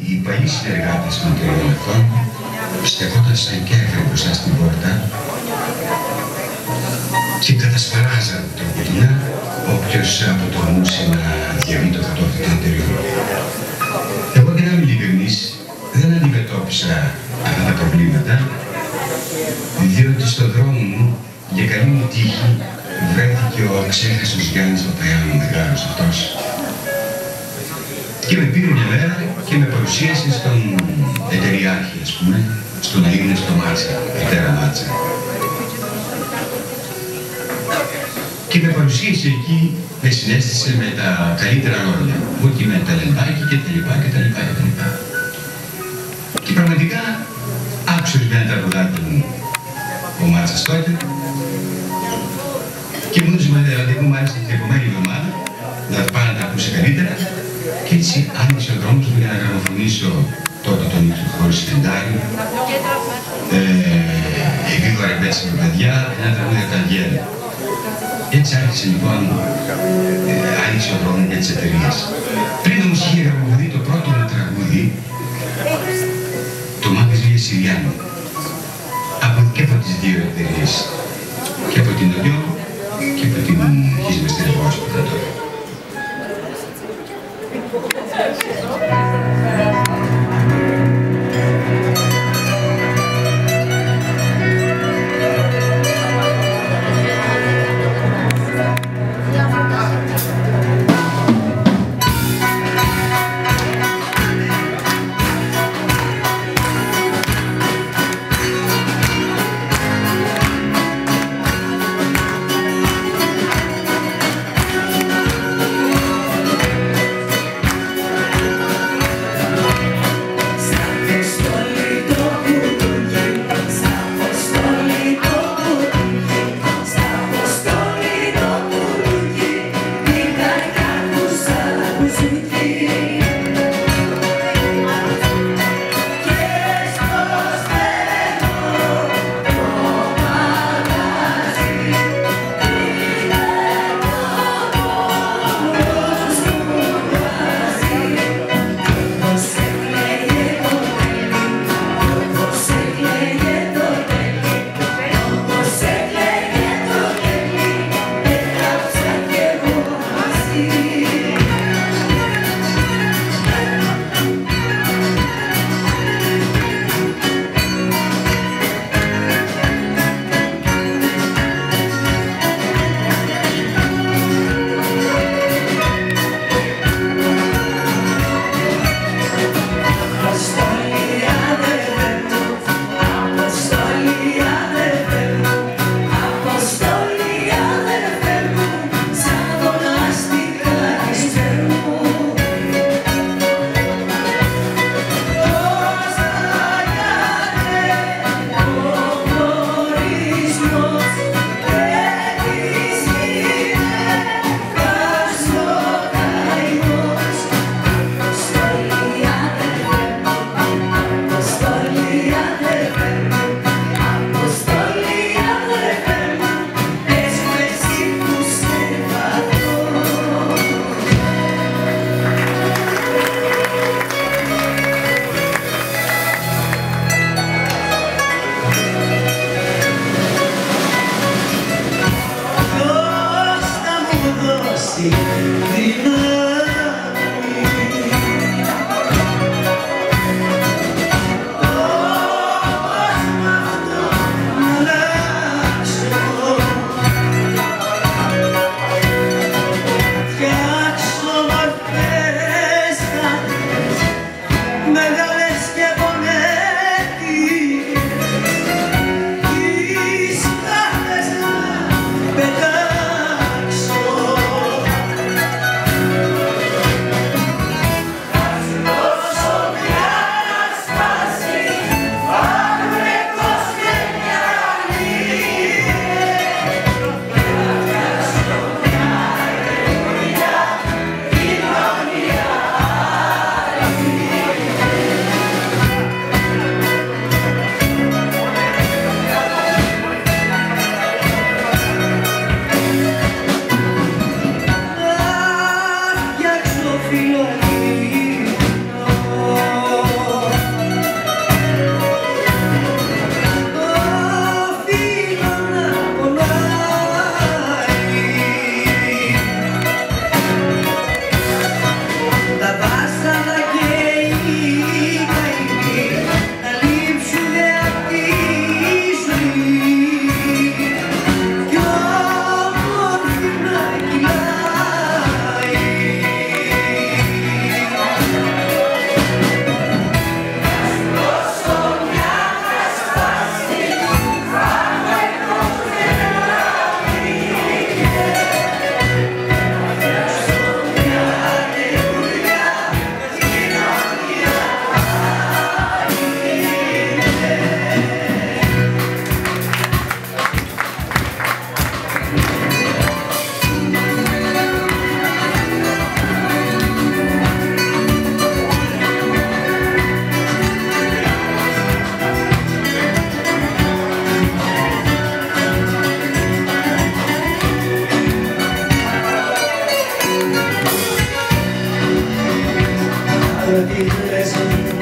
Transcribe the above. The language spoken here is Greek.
οι παλιοί συνεργάτες των τριών στεκόταν στα κέφια μπροστά στην πόρτα και κατασπαράζαν τροποτινά όποιος αποτολμούσε να διαβεί το κατώφυλλο των εταιριών. Εγώ, για να είμαι ειλικρινής, δεν αντιμετώπισα αυτά τα προβλήματα, διότι στον δρόμο μου, για καλή μου τύχη, βρέθηκε ο αξέχαστος Γιάννης Παπαϊάνου, μεγάλος αυτός, και με πήρε μια μέρα και με παρουσίασε στον εταιριάρχη, ας πούμε, στον αείμνηστο Μάτσα, Πιτέρα Μάτσα. Και με παρουσίασε εκεί, με συνέστησε με τα καλύτερα λόγια, ότι με ταλεντάκι και τα λοιπά και τα λοιπά και τα λοιπά. Και πραγματικά άκουσε ορισμένα τραγουδάκια μου ο Μάτσας τότε και μου έδωσε ραντεβού μάλιστα την επόμενη εβδομάδα να πάω να τα ακούσει καλύτερα και έτσι άνοιξε ο δρόμος μου για να γραμμοφωνήσω τότε τον ίδιο χωρίς σεντάριο, γρήγορα ρεμπέτσα με παιδιά, ένα τραγούδι τα βγαίνει. Έτσι άρχισε λοιπόν, άνοιξε ο δρόμος για τις εταιρείες. Πριν όμως είχε γραμμοφωνεί το πρώτο μου τραγούδι, το Μάγκας Λία Συριάνου, και από τις δύο εταιρείες, και από την Οδειό και από την Χισμεστερικός που θα τώρα. Τώρα τι λες μου